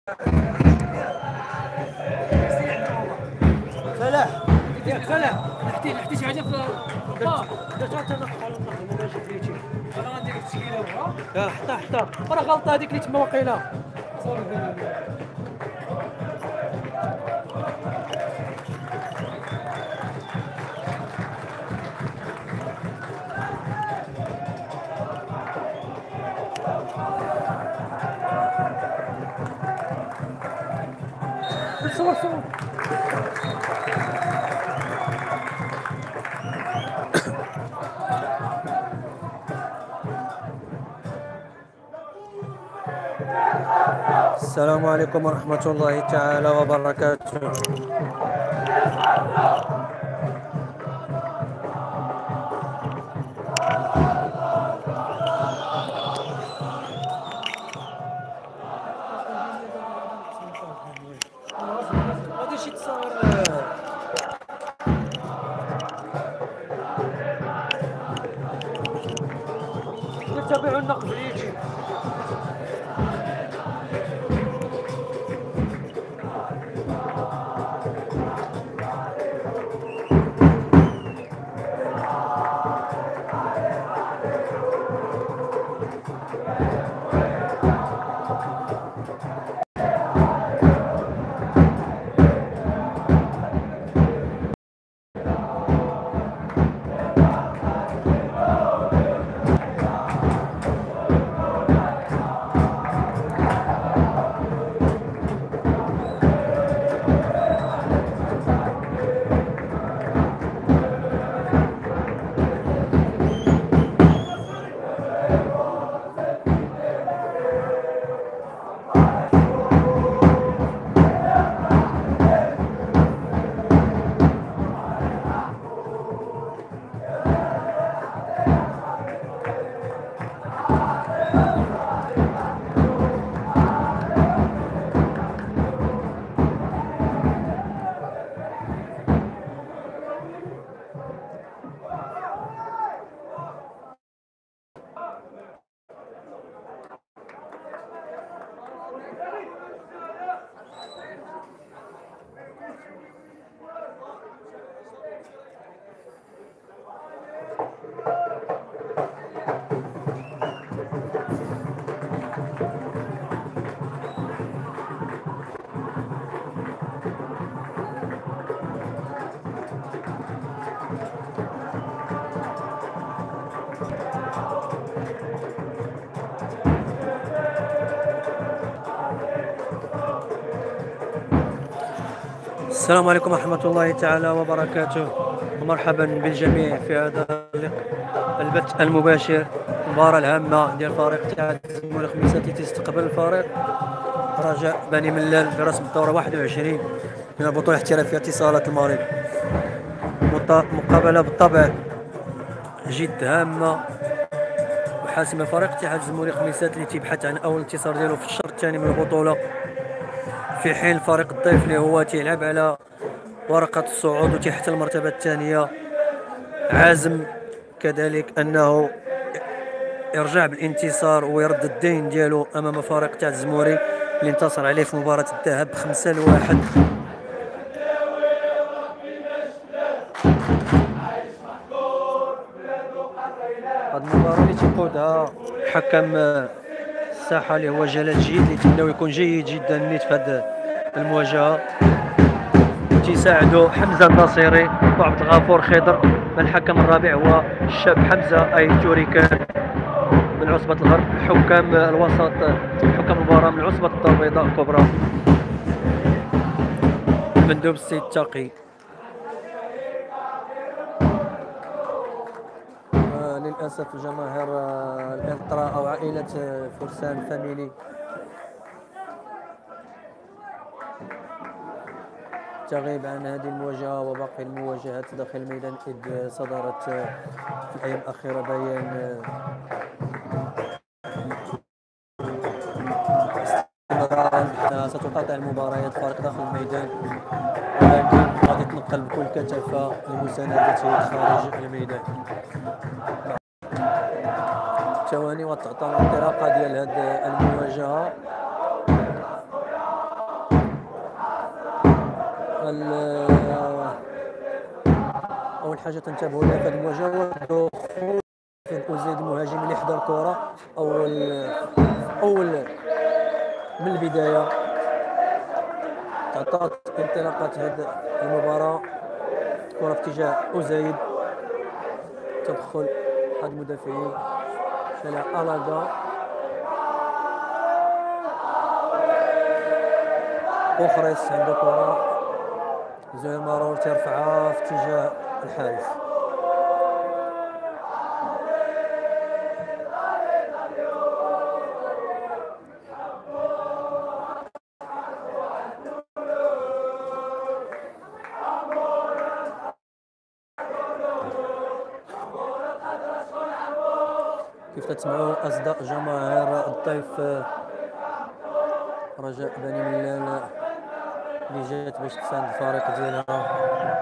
فلاح ديالك فلاح. لحتي شي حاجه في الدار. درت غير تنقح على النقل ما ماشي بليتي. انا غندير التشكيله ورا. حطها راه غلطه هذيك اللي تما واقيلا. صور صور. السلام عليكم ورحمة الله تعالى وبركاته. غادي شي تصاور نتابعوا النقد في اليوتيوب. السلام عليكم ورحمة الله تعالى وبركاته، ومرحبا بالجميع في هذا البث المباشر. المباراة الهامة ديال فريق اتحاد الزمالك الخميساتي تستقبل الفريق رجاء بني ملال برسم الدورة 21 من البطولة الاحترافية اتصالات المغرب. مقابلة بالطبع جد هامة وحاسمة. فريق اتحاد الزمالك الخميساتي اللي تيبحث عن أول انتصار ديالو في الشوط الثاني من البطولة، في حين الفريق الضيف اللي هو تيلعب على ورقة الصعود وتحت المرتبة الثانية عازم كذلك أنه يرجع بالانتصار ويرد الدين ديالو أمام فريق تاع الزموري اللي انتصر عليه في مباراة الذهاب 5-1. هاد المباراة اللي تيقودها حكم الساحة اللي هو جلال جيد، اللي تبناو يكون جيد جدا نيت في هاد المواجهة، وتيساعدو حمزة الناصري وعبد الغفور خضر. الحكم الرابع هو الشاب حمزة أي توريكان من عصبة الغرب. حكام الوسط حكام المباراة من عصبة الدار البيضاء الكبرى مندوب السيد تقي. للأسف جماهير الإنطرا أو عائلة فرسان فاميلي تغيب عن هذه المواجهة وباقي المواجهات داخل الميدان، إذ صدرت في الأيام الأخيرة بيان ستقاطع المباريات فريق داخل الميدان، ولكن غادي تنقل بكل كثافة لمساندته خارج الميدان. ثواني وتعطى الانطلاقة ديال هذه المواجهة. اول حاجه تنتبهوا لها في هذه المواجهه هو دخول أزيد المهاجم اللي حدا الكره اول من البدايه. تعطات انطلاقات هذه المباراه، كره في اتجاه أزيد، تدخل احد المدافعين شالها ألاغا، أوخريس عنده كره، زهير مارور ترفعها في اتجاه الحارس. كيف تسمعوا أصداء جماهير الضيف رجاء بني ملال اللي جات باش تساند الفريق ديالها.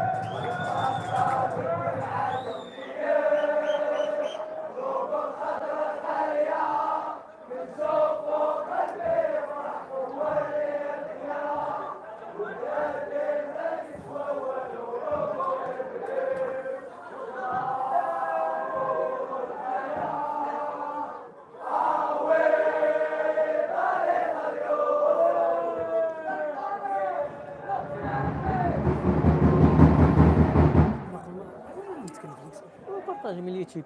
بارطاجي من اليوتيوب،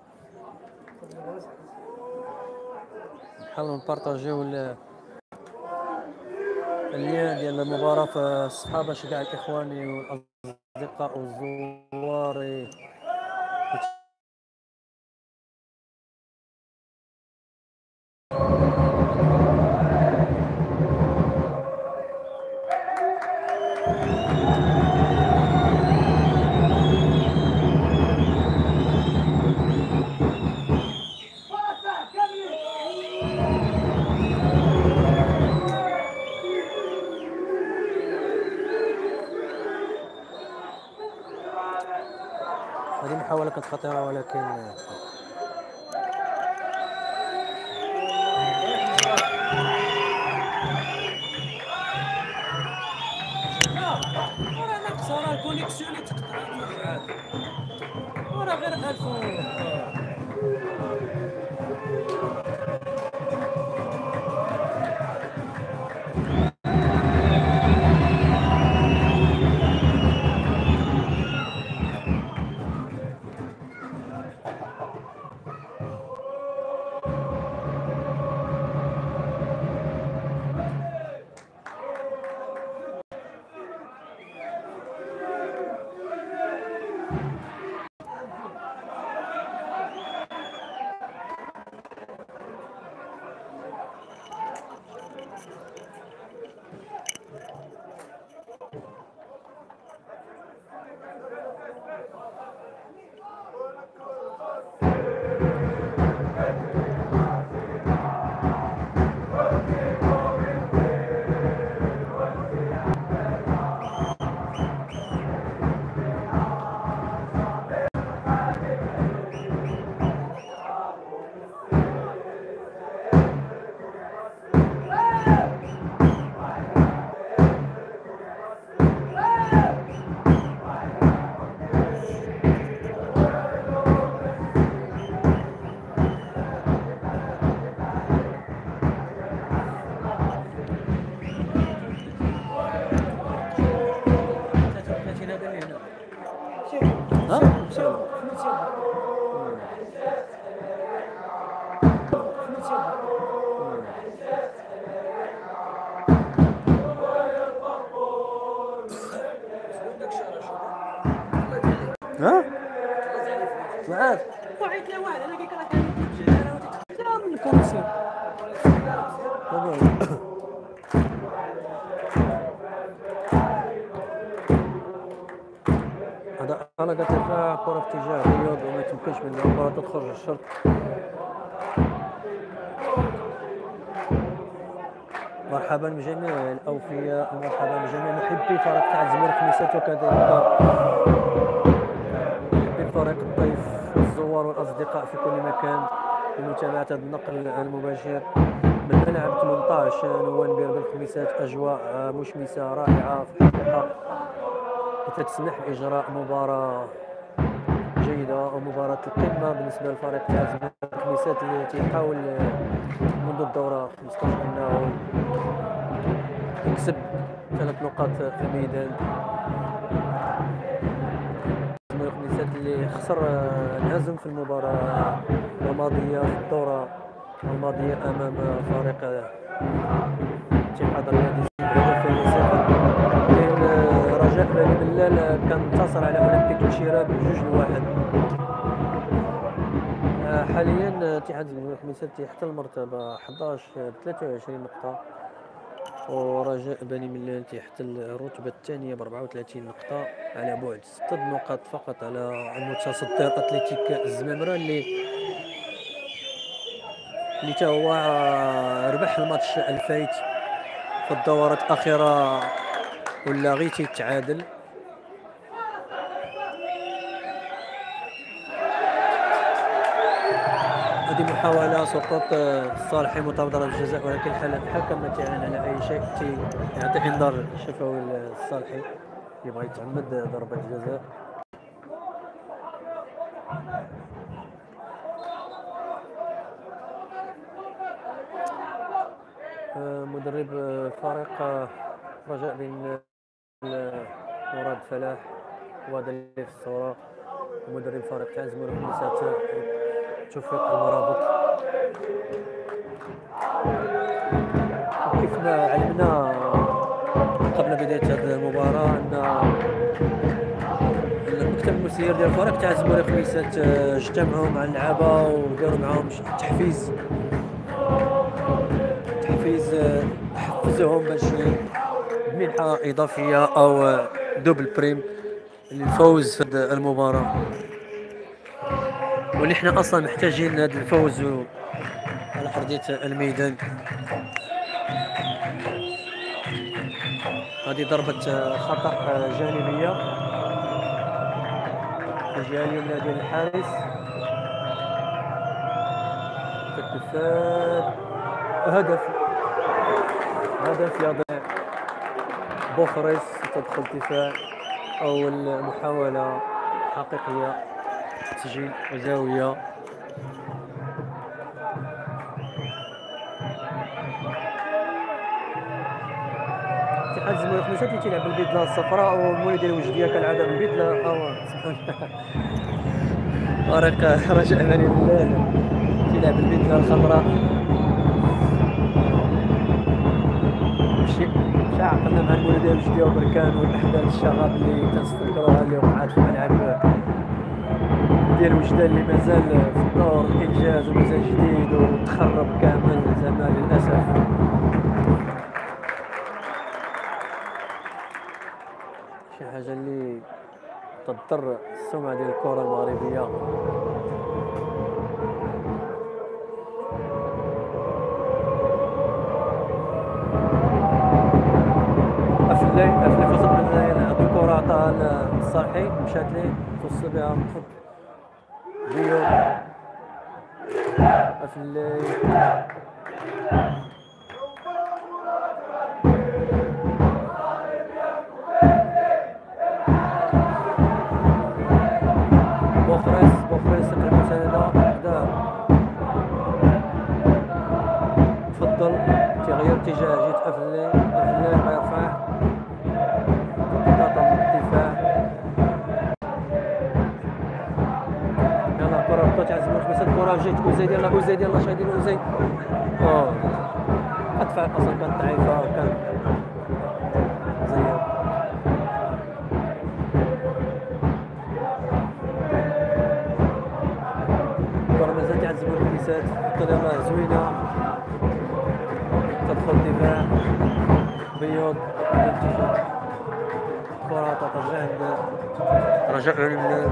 نحاولوا نبارطاجيو اللين ديال المباراة في الصفحة باش كاع الإخوان والأصدقاء والزوار هذه محاولة كانت خطيرة ولكن راه الكونيكسيون تقطع وراه غير غالفو. ها معاك وعيط له واحد انا قلت لك راه من الكونسير هذا انا قلت لك كره في اتجاه الرياض وما تمكنش من الكره تخرج الشرط. مرحبا بجميع الاوفياء، مرحبا بجميع محبي فريق تاع الزمالك خميسات وكذلك محبي فريق الضيف والزوار والاصدقاء في كل مكان لمتابعه هذا النقل المباشر من ملعب 18 نوفمبر بالخميسات. اجواء مشمسه رائعه في الحقيقه، تسمح بإجراء مباراة جيدة أو مباراة القمة بالنسبة للفريق تاع زمالك الخميسات اللي تيحاول منذ الدورة 15 أنه يكسب 3 نقاط في الميدان. زمالك الخميسات اللي خسر انهزم في المباراة الماضية في الدورة الماضية أمام فريق اتحاد الرياضي بهدفين لصفر. لكن رجاء بني ملال كان انتصر على اولمبيك الشراء ب2-1. حاليا اتحاد الخميسات تحت المرتبة 11 ب23 نقطة، ورجاء بني ملال تحت الرتبة الثانية ب34 نقطة على بعد 6 نقاط فقط على المتصدر اتلتيك الزمامرة اللي تا هو ربح الماتش الفايت في الدورات الأخيرة ولا غير تيتعادل. هذه محاولة سقوط الصالحي مطابق ضربة الجزاء، ولكن الحكم ما تيعلن على أي شيء، يعطي إنذار شفوي للصالحي يبغى يتعمد ضربة الجزاء. مدرب فريق رجاء بن مراد فلاح وهذا اللي في الصورة، مدرب فريق تاع زمالك الخميسات توفيق المرابط. كيف ما علمنا قبل بداية هذه المباراة أن المكتب المسير ديال الفريق تاع زمالك الخميسات اجتمعوا مع اللعابة وداروا معاهم حفزوهم باش بمنحة إضافية أو دوبل بريم للفوز في المباراة، ونحن أصلا محتاجين هذا الفوز على أرضية الميدان. هذه ضربة خطأ جانبية في الجهة اليمنى ديال الحارس. تكفات هدف يضع بوخريس. تدخل دفاع أول محاولة حقيقية تسجيل وزاوية. اتحاد زمالك الخميسات تيلعب بالبدلة الصفراء والمولي ديال الوجدية كالعادة بالبدلة فريق رجاء بني ملال تيلعب بالبدلة الخضراء. مشى عقلنا مع المولي ديال الوجدية وبركان والأحداث الشغب اللي تنستذكروها اللي وقعت في ملعب ديال وجدان اللي مازال في الدور الإنجاز ومازال جديد وتخرب كامل زعما للأسف. شي حاجة اللي تضر السمعة ديال الكرة المغربية. أفلي في وسط الميدان هاد الكرة عطاها للصالحي مشات ليه توصل بها مخط ديو أفلي بوخريس المساندة وحده تفضل تغيير اتجاه جيت أفلي غيرفع تقاطع الدفاع. يلا كرة بطات تاع زمالك الخميسات، كرة جات أوزيد يلا شادين أوزيد الدفاع أصلا كانت ضعيفة كان زياد. الكرة مازال تاع زمالك الخميسات قدمها زوينة تدخل دفاع بيوض كرة ترجع عند رجاء بني ملال.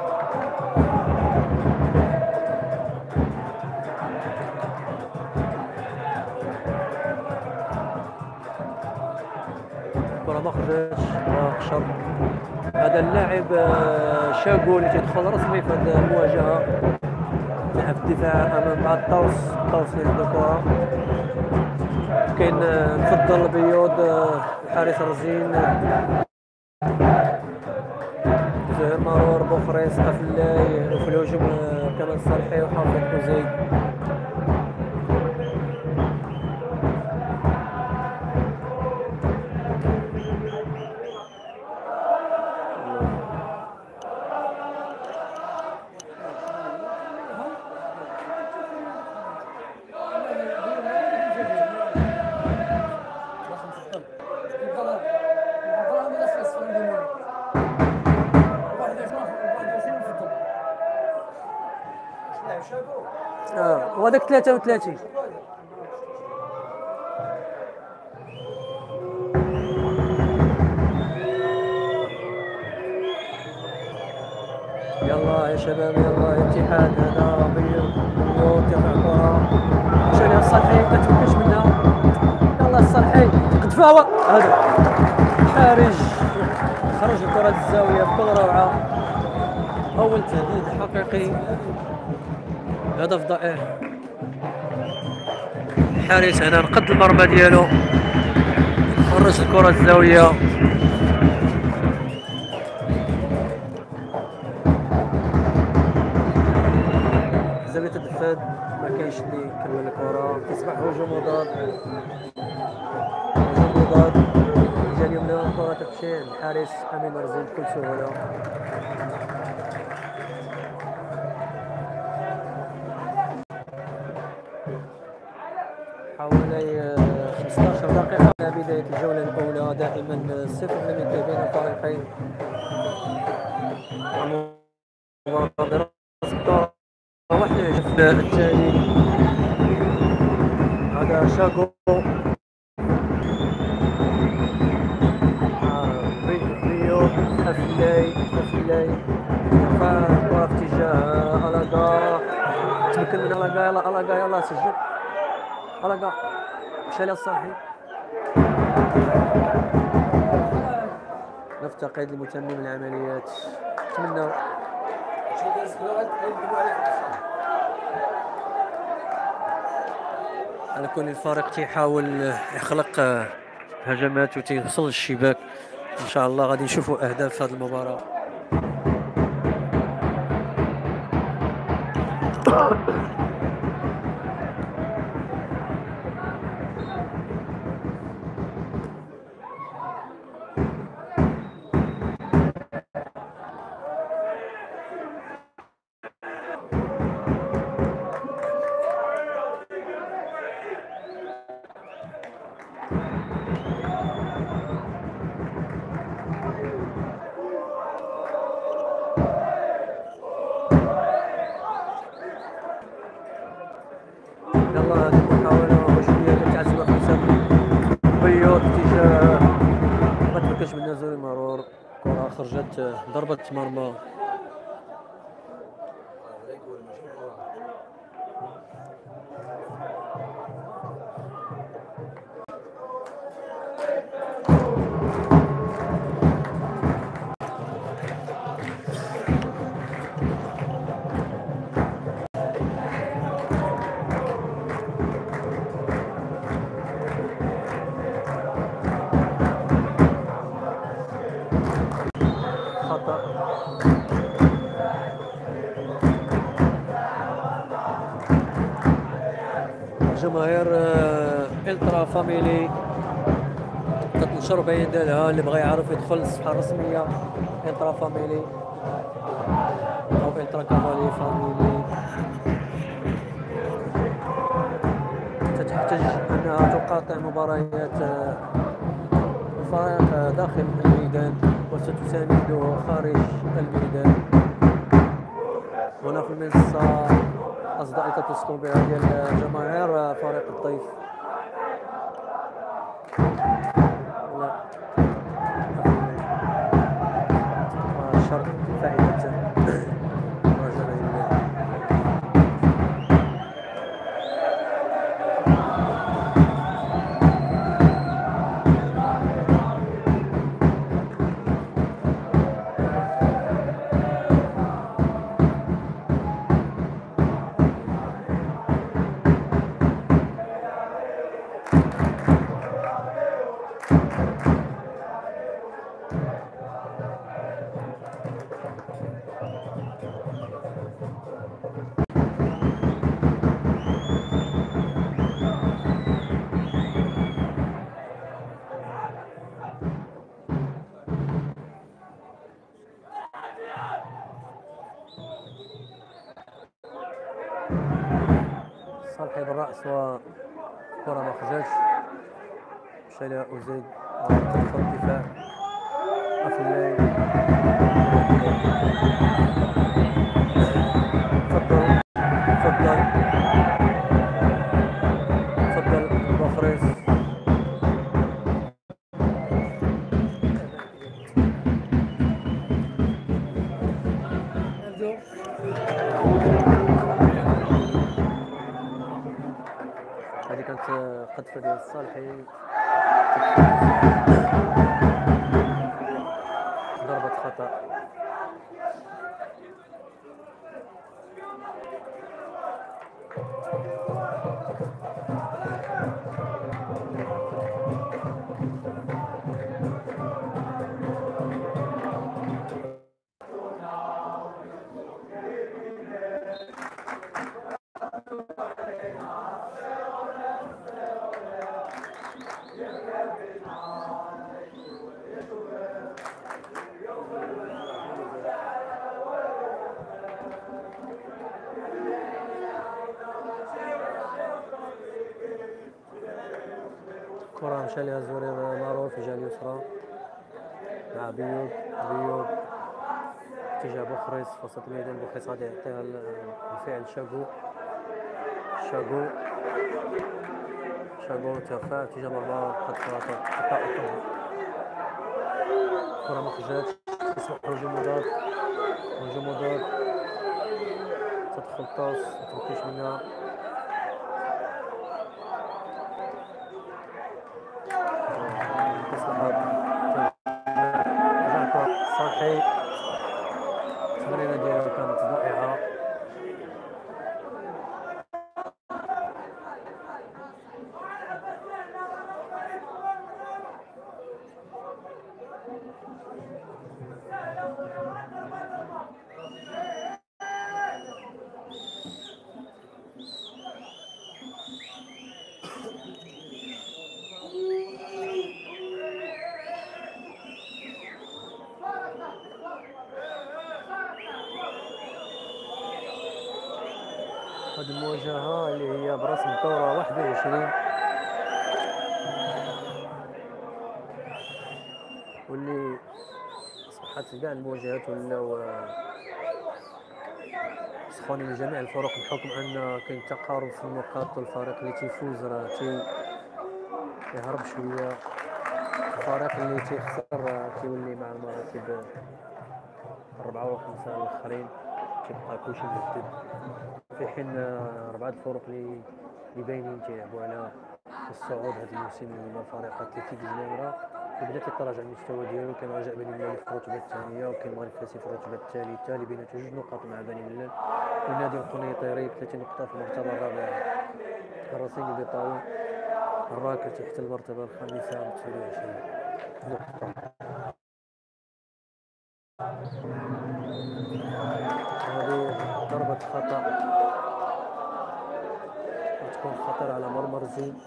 الكرة ما خرجتش وخشر هذا اللاعب شاكو اللي تيدخل رسمي في هذه المواجهة تلعب الدفاع أمام بعض طاوس اللي عنده الكرة. كاين نفضل بيوض الحارس رزين مرور بوخريس افلاي، وفي الهجوم كمال صالحي وحافظ بوزيد. وهذاك 33. يلا يا شباب، يلا يا اتحاد. هذا بيو ترفع الكرة مشى لها الصالحي، ما تفكش منها. يلا الصالحي قدفاوة، هذا خارج، خرج الكرة للزاوية بكل روعة. أول تهديد حقيقي، هدف ضائع. الحارس هنا نقد المرمى ديالو، خرج الكرة للزاوية. زاوية الدفاد ما كاينش اللي يكمل الكرة، كيصبح هجوم مضاد. هجوم مضاد جا اليمنى، الكرة تمشي للحارس أمين مرزين بكل سهولة. حوالي 15 دقيقة على بداية الجولة الأولى. دائما 0 بين الفريقين. المباراة واحد الهدف الثاني، هذا شاكو بيو افلاي الكرة في اتجاه ألاقا، تمكن من ألاقا. يلا ألاقا، يلا سجل ألاقا، مشى لها الصالحي. نفتقد لمتمم العمليات، نتمنى على كل الفريق تيحاول يخلق هجمات وتيوصل للشباك. ان شاء الله غادي نشوفوا اهداف في هذه المباراة. يلا هذه المحاولة وشوية كتعزم حسام بيو اتجاه، ما تمكنش من نزول المرور. كرة خرجت ضربة مرمى. جماهير الترا فاميلي تتنشر بين ديالها، اللي بغى يعرف يدخل الصفحه الرسميه الترا فاميلي او الترا كافالي فاميلي. تحتاج انها تقاطع مباريات الفريق داخل الميدان وستسانده خارج الميدان. هنا في المنصه أصداء تتوسطوا بها ديال جماهير فريق الضيف. شرط فائدة صالحي بالراس وكرة ما خرجتش، مشى لها أوزيد تدخل الدفاع أفلاي. تفضل تفضل تفضل بوخريس. هذه كانت قذفة ديال الصالحي، ضربة خطأ. كرة مشى لها الزوري معروف، جا اليسرى مع بيوب اتجاه بوخريس في وسط الميدان. بوخريس غادي يعطيها الفعل شاغو ترفع اتجاه مرمى قد خطأ. كرة ما خرجاتش، يصبح هجوم مضاد تدخل طاس ما تمكنش منها. صالحي التمرينة ديالو كانت ضائعة. هذه المواجهة اللي هي برسم الدورة 21 واللي أصبحت كاع المواجهات ولاو سخونين من جميع الفرق بحكم أن كاين تقارب في النقاط، والفريق اللي تيفوز راه تيهرب شوية، الفريق اللي تيخسر تيولي مع المراتب 4 و 5 الآخرين، تيبقى كلشي مهدد، في حين 4 الفرق اللي باينين تيلعبوا على الصعود هذا الموسم. هما فريق اتلتيك زمامرة اللي بدا تيتراجع المستوى ديالو، كان رجاء بني ملال في الرتبة الثانية، وكاين المغرب الفاسي في الرتبة الثالثة اللي بيناتو 2 نقاط مع بني ملال، والنادي القنيطري ب 30 نقطة في المرتبة الرابعة. الرصيد البيطاوي الراكد تحت المرتبة الخامسة ب 29 نقطة. هذه ضربة خطأ تكون خطر على مرمى الزين.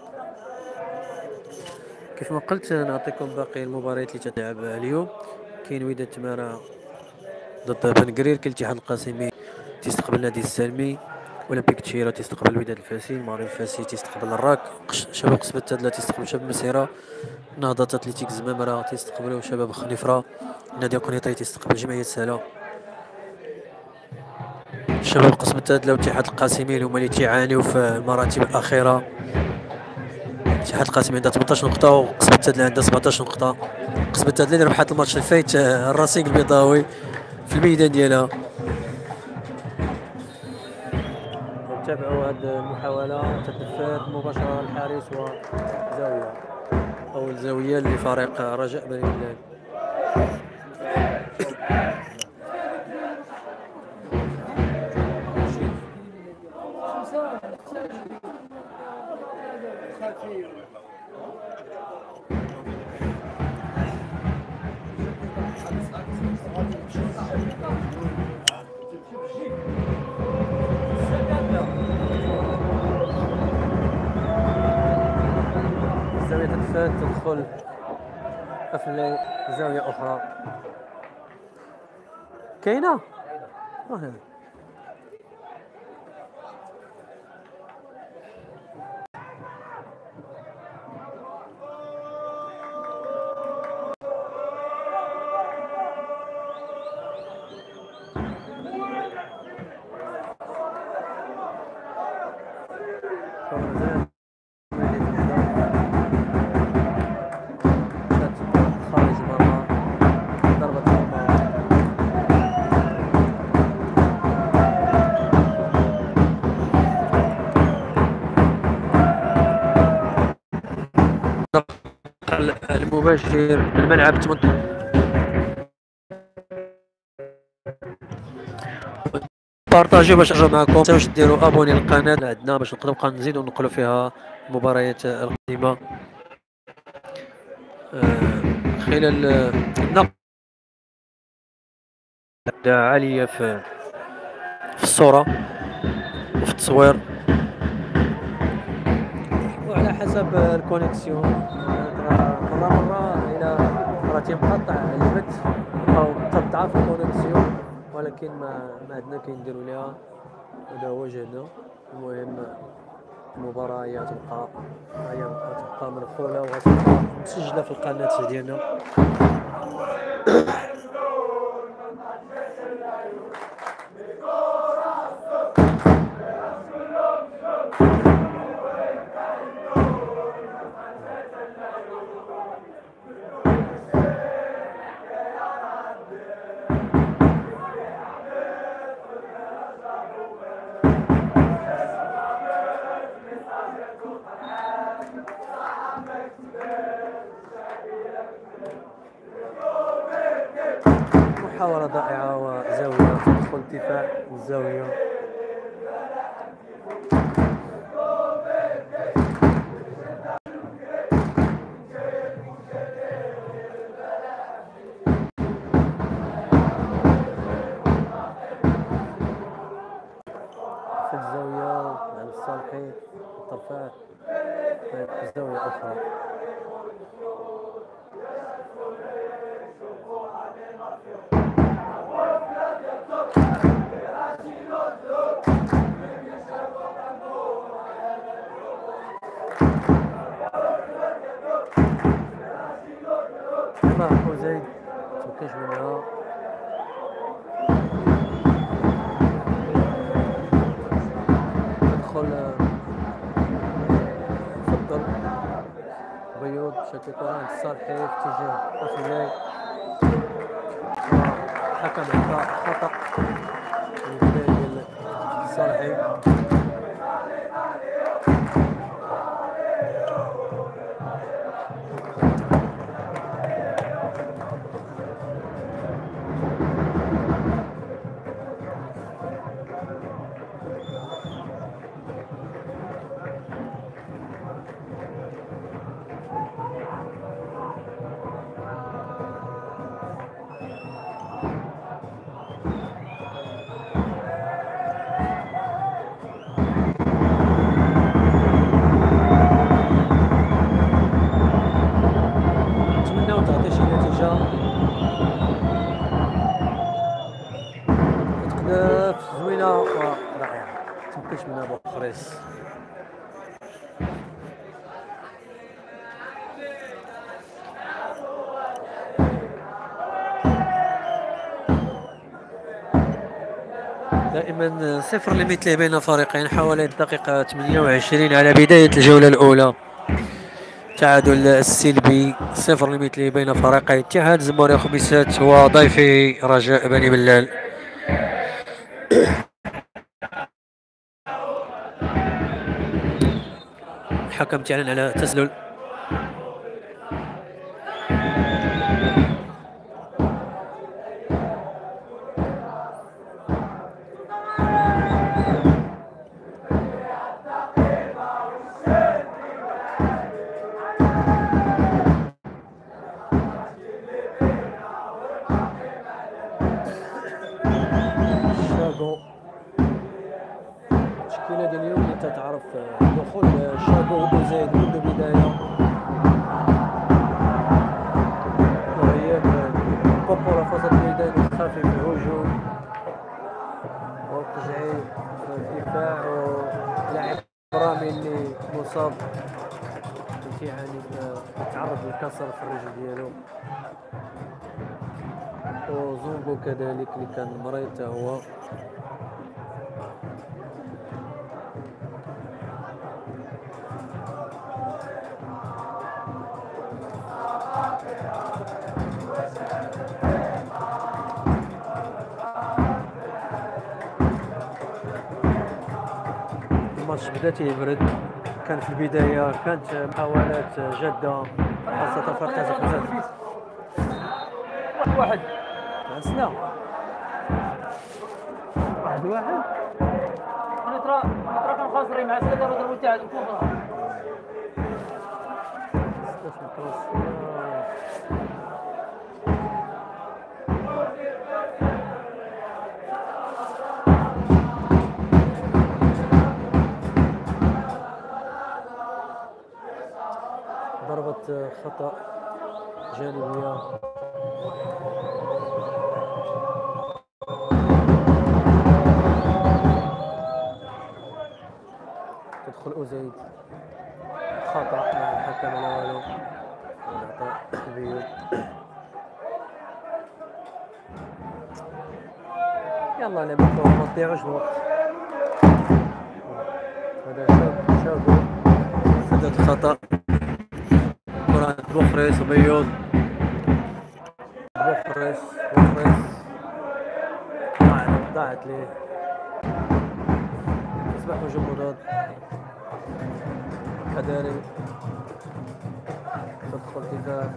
كيف ما قلت نعطيكم باقي المباريات اللي تتلعب اليوم. كاين وداد تمارا ضد بنقرير، كاين الاتحاد القاسمي تيستقبل نادي السلمي، اولمبيك تشيرا تيستقبل الوداد الفاسي، المغرب الفاسي تيستقبل الراك، شباب قصبة التادلة تيستقبل شباب مسيرة، نهضة اتلتيك زمامرة تيستقبلوا شباب خنيفرة، نادي القنيطري تيستقبل جمعية سهلة. شباب قسم التادلة والاتحاد القاسمي هما اللي تيعانيو في المراتب الأخيرة. الاتحاد القاسمي عنده 18 نقطة وقسم التادلة عنده 17 نقطة. قسم التادلة اللي ربحت الماتش الفايت الرصيق البيضاوي في الميدان ديالها. نتابعوا هذه المحاولة تتنفذ مباشرة الحارس وزاوية أول زاوية لفريق رجاء بني ملال. الزاوية تتفات تدخل افلي زاويه اخرى كاينه. خارج المرمى ضربة مرمى. المباشر من ملعب 18 بارطاجيو باش نرجعو معكم. تنساوش ديروا ابوني للقناه عندنا باش نقدروا نبقى نزيدوا نقلوا فيها المباريات القادمه. خلال النقد عاليه في الصوره وفي التصوير وعلى حسب الكونيكسيون. مرة الى راه تينقطع البث او تضعف الكونيكسيون، ولكن ما عندنا كنديروا ليها، هذا هو جهدنا. المهم المباراة هي تبقى منقولة وغتبقى مسجلة في القناة ديالنا. محاولة ضائعة وزاوية تدخل الدفاع الزاوية. في الزاوية عن الصالحي الطرفات في زاوية أخرى. الله زيد مكاش منها. تدخل فضل بيوض بشكل كرة الصالحي في اتجاه أخلاي. حكم عطى خطأ البداية ديال الصالحي. نتمناو تعطي شي نتيجة. أهداف زوينة ورائعة متمكنش منها بوخريس. دائما صفر لمثله بين فريقين حوالي الدقيقة 28 على بداية الجولة الأولى. تعادل السلبي 0 لمثله بين فريقي اتحاد زموري خميسات وضيفي رجاء بني بلال. الحكم تعلن على تسلل. التشكيلة ديال اليوم اللي تتعرف دخول شاكو وبوزيد منذ البداية. مصاب، تيعاني تعرض للكسر في الرجل ديالو. وزونغو كذلك اللي كان مريض حتى هو. الماتش بدا تيبرد. كان في البدايه كانت محاولات جاده خاصه فريق كازابلانكا. واحد عسنا واحد انا ترى كانوا خاسرين مع سيدي ضربوا التعادل فوق. ضربة خطأ جانبية. تدخل أوزيد، خطأ مع الحكم لا والو، العطاء بيوت. يلا لعبوا ما تضيعوش الوقت. هذا شابو سدد خطأ. كرة بوخريس وبيوض. بوخريس ضاعت ليه. أصبح هجوم مضاد. كداري تدخل دفاع.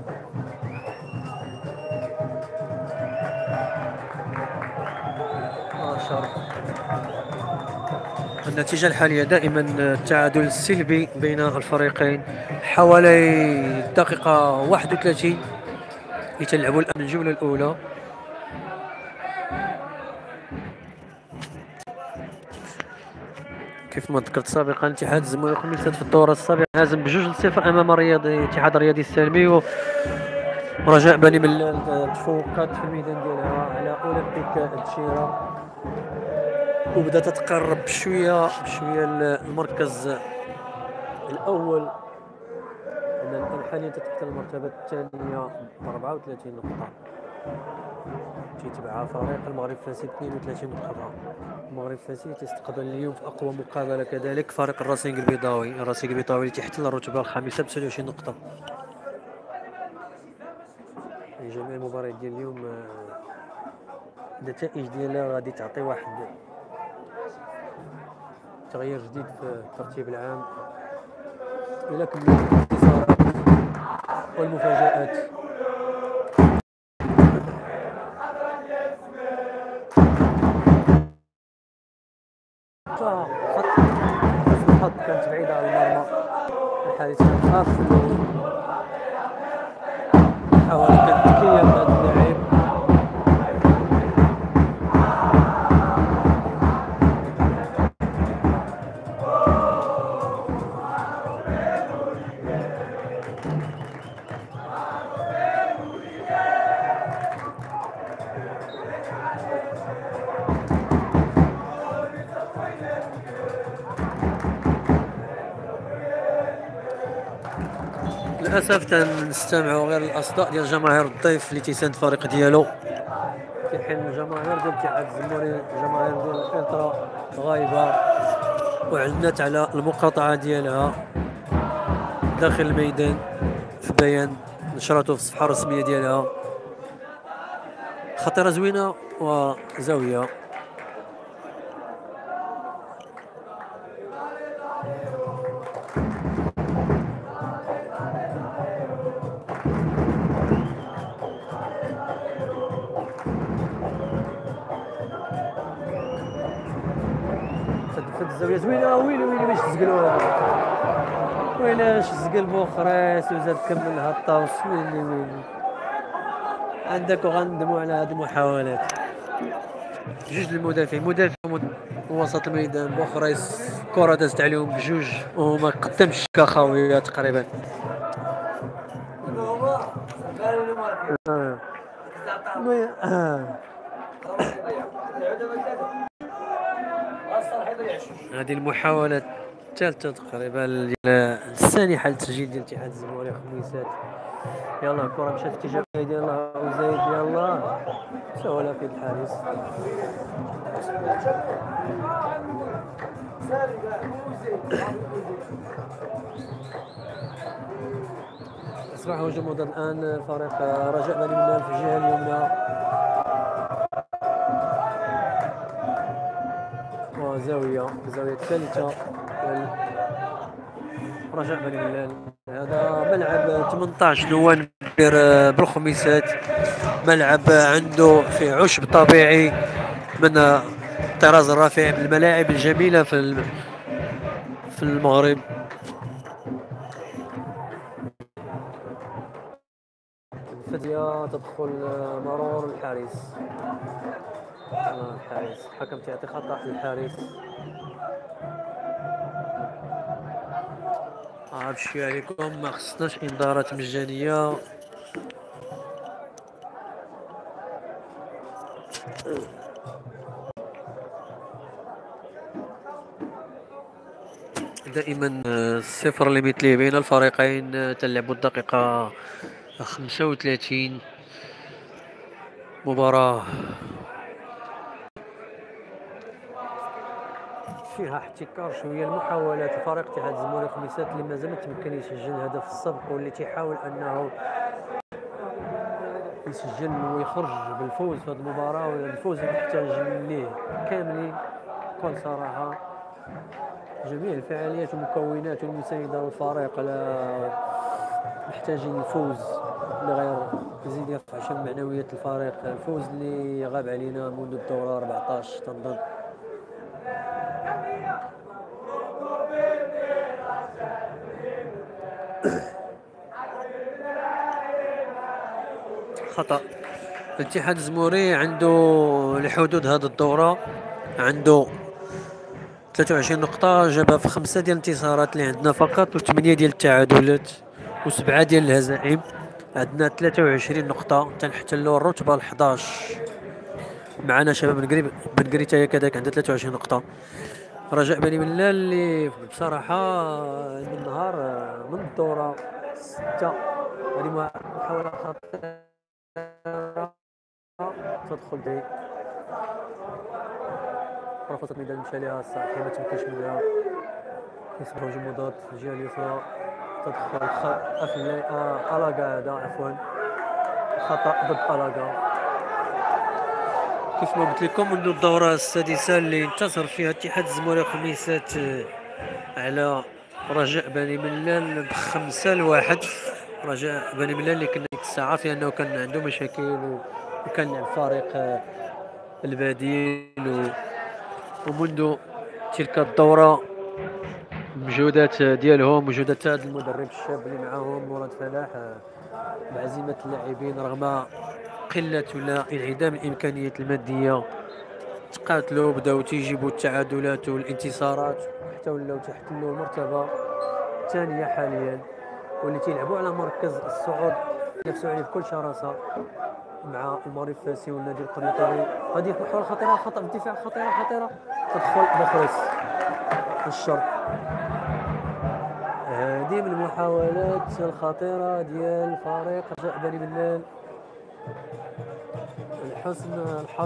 شرط. النتيجة الحالية دائما التعادل السلبي بين الفريقين. حوالي الدقيقة 31 يتلعبوا الآن الجولة الأولى. كيف ما ذكرت سابقا اتحاد الزمالك خميسات في الدورة السابقة هازم ب2-0 أمام الاتحاد الرياضي السلمي. ورجاء بني ملال تفوقات في الميدان ديالها على أولمبيك التشيرة، وبدات تتقرب بشويه المركز الاول. الان حاليا تتحدث المرتبه الثانيه ب 34 نقطه، تتبعها فريق المغرب فاسي 32 نقطه. المغرب فاسي تستقبل اليوم في اقوى مقابله كذلك فريق الراسينغ البيضاوي اللي تحتل الرتبه الخامسه ب 29 نقطه. جميع المباريات ديال اليوم النتائج ديالها غادي تعطي واحد تغيير جديد في الترتيب العام الى كملت الانتصارات والمفاجآت. خط الحظ كانت بعيدة على المرمى. الحارس كان خاف في الاول، حاول كان ذكية من هذا اللاعب. للاسف تنستمعوا غير الاصداء ديال جماهير الضيف اللي تيساند الفريق ديالو، في حين الجماهير ديال الاتحاد الزموري الجماهير ديال الانترا غايبه واعلنت على المقاطعه ديالها داخل الميدان في بيان نشرته في الصفحه الرسميه ديالها. خطيره زوينه وزاويه. الزاويه زوينه. ويلي باش تزقلوها، ويلاش زقل بوخريس وزاد كمل هالطاوس. ويلي عندك وغندموا على هذه المحاولات. جوج المدافعين مدافع وسط الميدان بوخريس كره دازت عليهم بجوج وما قدمش كخاويه تقريبا. هذه المحاولات الثالثة تقريبا ديال السانحة للتسجيل ديال اتحاد الزمالك خميسات. يلا الكرة مشات في اتجاه ديال وزايد، يلا سهولة في الحارس. أصبح هجوم مضاد الآن فريق رجاء بني ملال في الجهة اليمنى، وزاوية الثالثة رجاء بني ملال. هذا ملعب 18 نوفمبر بالخميسات، ملعب عنده في عشب طبيعي من الطراز الرفيع، من الملاعب الجميلة في المغرب. الفدية تدخل مرور الحارس. الحكم تعطي خطأ للحارس. بشوية عليكم، ما خصناش انذارات مجانية. دائما الصفر لمثله بين الفريقين. تلعبوا الدقيقة 35. مباراة فيها احتكار شويه، المحاولات لفريق اتحاد الزمالك خميسات اللي مازال ما تمكن يسجل الهدف السبق، واللي تيحاول انه يسجل ويخرج بالفوز في هذه المباراه، والفوز محتاج ليه كاملين بكل صراحه. جميع الفعاليات والمكونات والمساندة للفريق محتاجين الفوز اللي غير يزيد يرفع شم معنويات الفريق، الفوز اللي غاب علينا منذ الدورة 14 تنظن. خطأ. الاتحاد الزموري عنده لحدود هذه الدورة عنده 23 نقطة، جابها في 5 ديال الانتصارات اللي عندنا فقط، و8 ديال التعادلات، و7 ديال الهزائم. عندنا 23 نقطة تنحتلوا الرتبة 11. معنا شباب بن قريتايا كذلك عنده 23 نقطة. رجاء بني ملال اللي بصراحة من نهار من الدورة 6 هذه محاولة خطيرة تدخل دي رفضت ميدان مشى ليها الصاحي ما تمكنش منها، كيصبحوا هجوم مضاد في الجهة اليسرى. تدخل ألاقا، هذا عفوا خطأ ضد ألاقا. كيف ما قلت لكم منذ الدورة السادسة اللي انتصر فيها اتحاد الزمالك خميسات على رجاء بني ملال ب5-1. رجاء بني ملال اللي كنا نتساعى في انه كان عنده مشاكل وكان لعب فريق البديل، ومنذ تلك الدورة مجهودات ديالهم، مجهودات هذا المدرب الشاب اللي معاهم مراد فلاح بعزيمة اللاعبين رغم قلة ولا انعدام الامكانيات المادية، تقاتلوا بداو تيجيبوا التعادلات والانتصارات حتى ولاو تحتلوا المرتبة الثانية حاليا، واللي تيلعبوا على مركز الصعود ينافسوا عليه بكل شراسة مع المغرب الفاسي والنادي القريطاني. هذه محاولة خطيرة، خطأ بالدفاع، خطيرة تدخل بخرس الشرط. هذه من المحاولات الخطيرة ديال فريق رجاء بني ملال. لحسن الحظ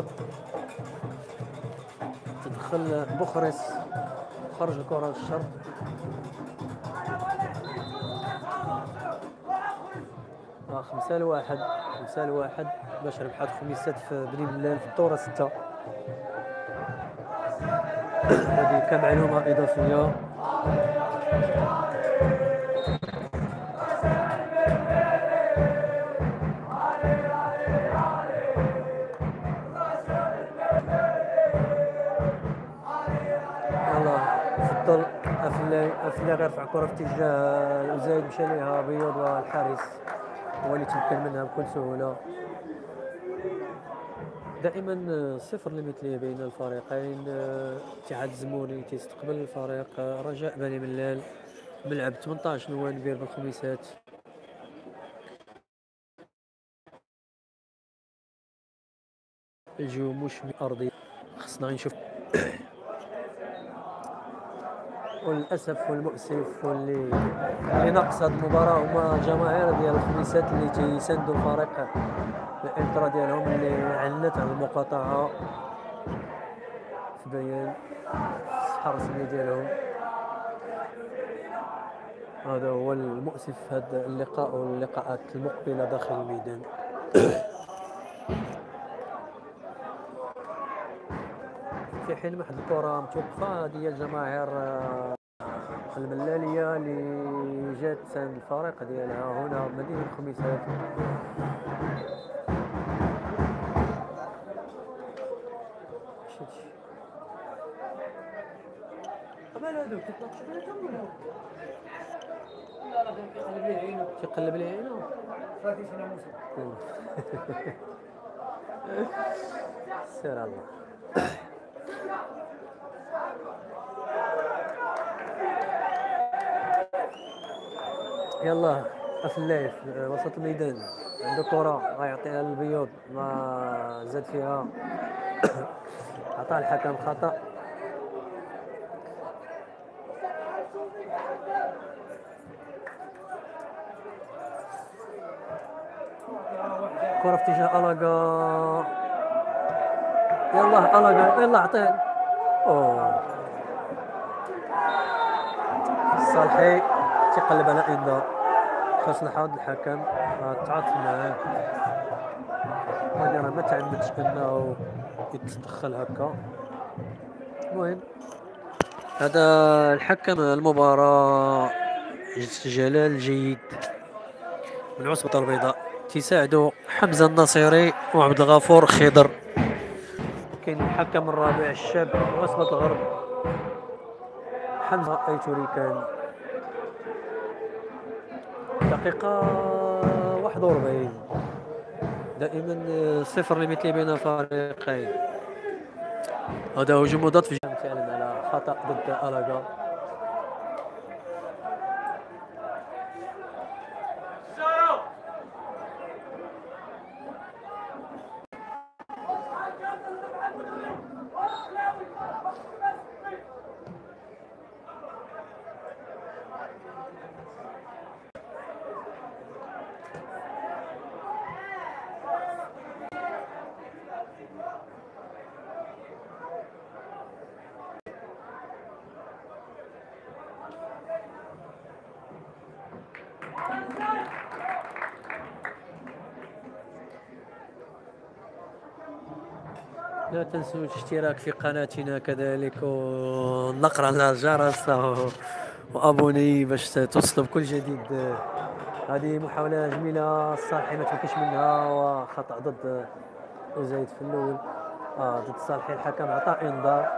تدخل بخرس، خرج الكرة للشرط. خمسة لواحد باش ربحات خميسات في بني ملال في الدورة 6. هذه كمعلومة إضافية. فضل افلاي غيرفع كرة في اتجاه زايد، مشى ليها بيض والحارس هو اللي تمكن منها بكل سهولة. دائما صفر لمثله بين الفريقين. اتحاد الزموري تيستقبل الفريق رجاء بني ملال ملعب 18 نوفمبر بالخميسات. الجو مشمي أرضي، خصنا نشوف وللاسف والمؤسف اللي نقص هذه المباراه هما الجماهير ديال الخميسات اللي تيساندوا الفريق الانترا ديالهم اللي عنت على المقاطعه في بيان الصحه الرسميه ديالهم. هذا هو المؤسف في هذا اللقاء واللقاءات المقبله داخل الميدان. في حين واحد الكره متوقفه هذه هي الجماهير الملاليه اللي جات تساند الفريق ديالها هنا مدينه الخميسات. تيقلب ليه عينو فاتي فينا موسى سير الله. يلا اللاعب وسط الميدان عنده كرة غيعطيها للبيوض ما زاد فيها عطاه الحكم خطأ. كرة في اتجاه ألاقا. يلا ألاقا يلا عطيه. أوه الصالحي تيقلب على انذار خاص نحاض الحكم تعاطف معاه راه ما تعمدش انه يتدخل هكا. المهم هذا الحكم المباراة جلال جيد من عصبة البيضاء تساعدوا حمزة النصيري وعبد الغفور خضر. كاين الحكم الرابع الشاب من عصبة الغرب حمزة أيتوريكان. دقيقة 41 دائما صفر لمثل بين الفريقين. هذا هجوم مضاد في تعلم على خطأ ضد ألاقا. لا تنسوا الاشتراك في قناتنا كذلك والنقر على الجرس وابوني باش توصلوا بكل جديد. هذه محاولة جميلة الصالحي ما تفكش منها وخطأ ضد أزايد في الأول. ضد الصالحي الحكم عطى انذار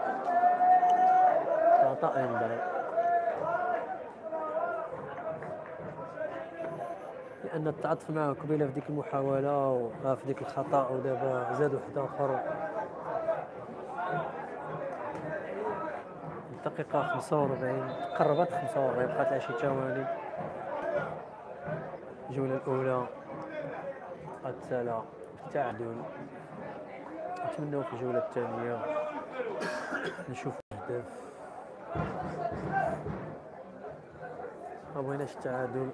لأن التعاطف معه قبيله في ديك المحاولة وفي ديك الخطأ ودابا زاد واحد آخر. الدقيقة 45 قربت 45 بقات لها شي ثواني. الجولة الأولى التالة التعادل. نتمنوا في الجولة الثانية نشوف أهداف. ما بغيناش التعادل.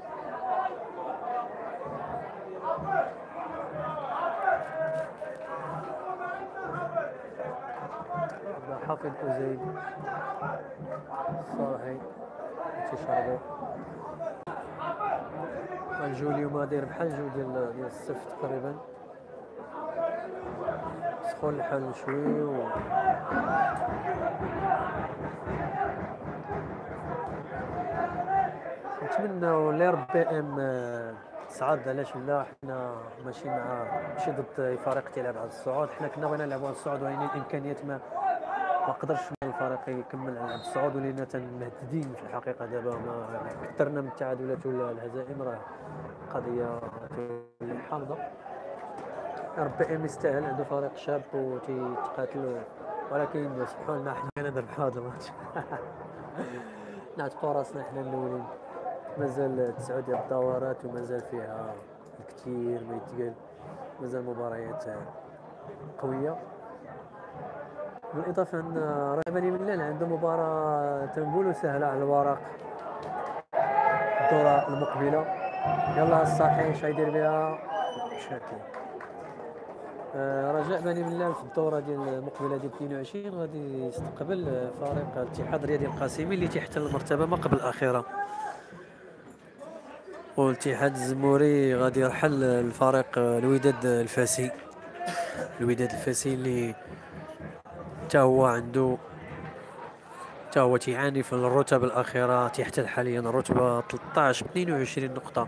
حافظ أزيد صالحي تيشربو الجو اليوم داير بحال الجو ديال الصيف تقريبا سخون الحال شوي نتمنوا لي ربي تصعد. علاش لا حنا ماشي ضد فريق تيلعب على الصعود. حنا كنا بغينا نلعبوا على الصعود ولكن الامكانيات ما قدرش الفريق يكمل على الصعود ولينا مهددين في الحقيقه. دابا ما كثرنا من التعادلات ولا الهزائم راه قضيه تولي حامضه. ربي يستاهل عنده فريق شاب وتيتقاتلوا ولكن سبحان الله حنا نربحوا هذا الماتش. نعتقوا راسنا حنا الاولين. مازال 9 ديال الدورات ومازال فيها الكثير ما يتقال. مازال مباريات قويه بالإضافة أن رجاء بني ملال عنده مباراة تنقولوا سهلة على الورق الدورة المقبلة. يلا الصالحي اش غيدير بها مشاكل. رجاء بني ملال في الدورة ديال المقبلة ديال 22 غادي يستقبل فريق الاتحاد الرياضي القاسمي اللي تيحتل المرتبة ما قبل الأخيرة، والاتحاد الزموري غادي يرحل الفريق الوداد الفاسي. الوداد الفاسي اللي تا هو تيعاني في الرتب الأخيرة، تيحتل حاليا الرتبة 13 ب 22 نقطة،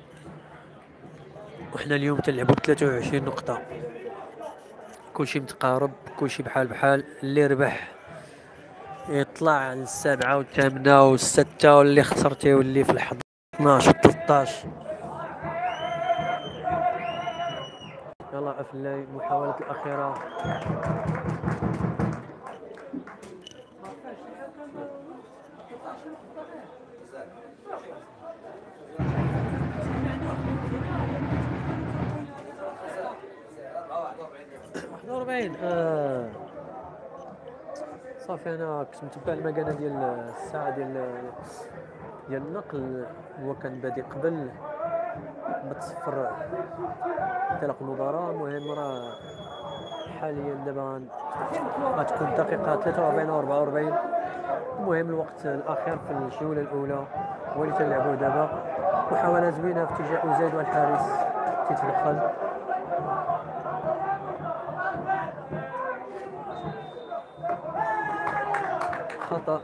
وحنا اليوم تنلعبو ب 23 نقطة. كلشي متقارب، كلشي بحال بحال، اللي ربح يطلع للسابعة والثامنة والستة، واللي خسر تيولي في الحظ 12 و 13. يلا افلاي المحاولة الأخيرة. صافي انا كنت متبع المكانه ديال الساعه ديال النقل، هو كان بادي قبل ما تصفر انطلاق المباراه. المهم راه حاليا دابا غتكون دقيقه 43 و 44. المهم الوقت الاخير في الجوله الاولى هو اللي تنلعبوه دابا. محاوله زوينه في اتجاه أزايد والحارس تيتدخل. خطأ.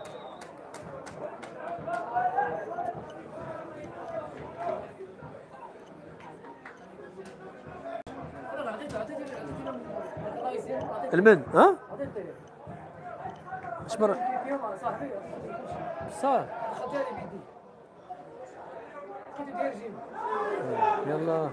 المن اش مرة صح. يلا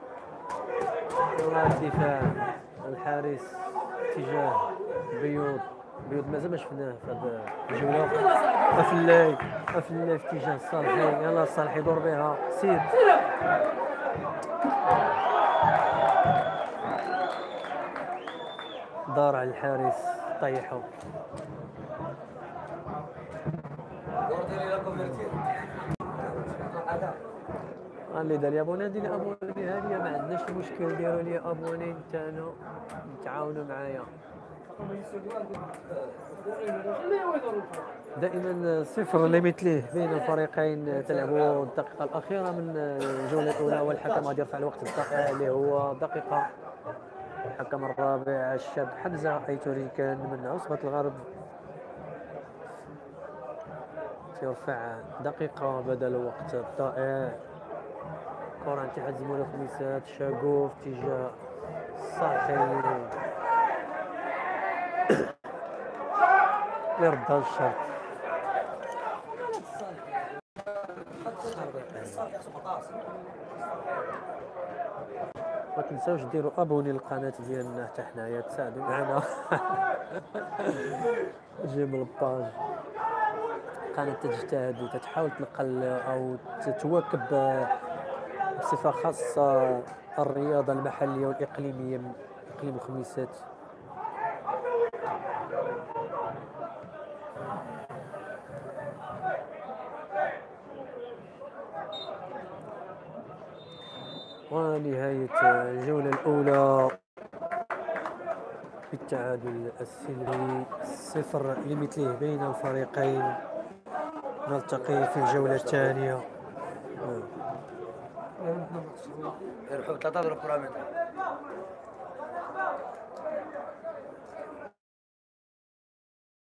الدفاع الحارس اتجاه بيوض مازال ما شفناه في هذه الجوله. افلاي في اتجاه الصالحي. يلا الصالحي دور بها، سير دار على الحارس طيحو. اللي دار يا بونادي لابوني هانيه، ما عندناش المشكل، ديروا لي ابوني نتانا نتعاونوا معايا. دائما صفر لمثله بين الفريقين. تلعبوا الدقيقه الاخيره من الجوله الاولى، والحكم غادي يرفع الوقت الضائع اللي هو دقيقه. الحكم الرابع الشاب حمزه ايتوري كان من عصبه الغرب يرفع دقيقه بدل الوقت الضائع. كرة عن اتحاد الزمالك خميسات، شاكوف تجاه الصالحي يردها الشرط. ما تنساوش ديروا ابوني للقناه ديالنا حتى حنايا تساعدوا معنا. جيب الباج قناه تجتهد وتتحاول تنقل او تواكب بصفه خاصه الرياضه المحليه والاقليميه من اقليم الخميسات. ونهاية الجولة الأولى بالتعادل السلبي 0 لمثله بين الفريقين. نلتقي في الجولة الثانية. يربحوا 3 كرة